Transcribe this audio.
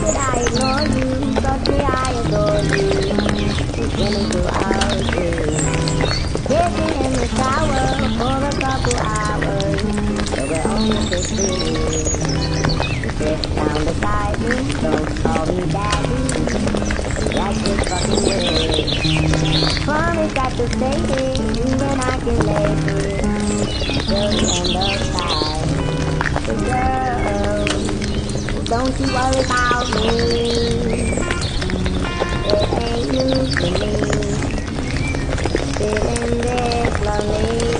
should I ignore you? Trust me, I adore you. We've been into our dreams, kissing in the shower for a couple hours, but we're only 15. You sit down beside me, don't call me daddy, that's just fucking weird. Promise that you'll stay here, you and I can lay here till the end of time. But girl, don't you worry about me, it ain't new to me, sitting this lonely.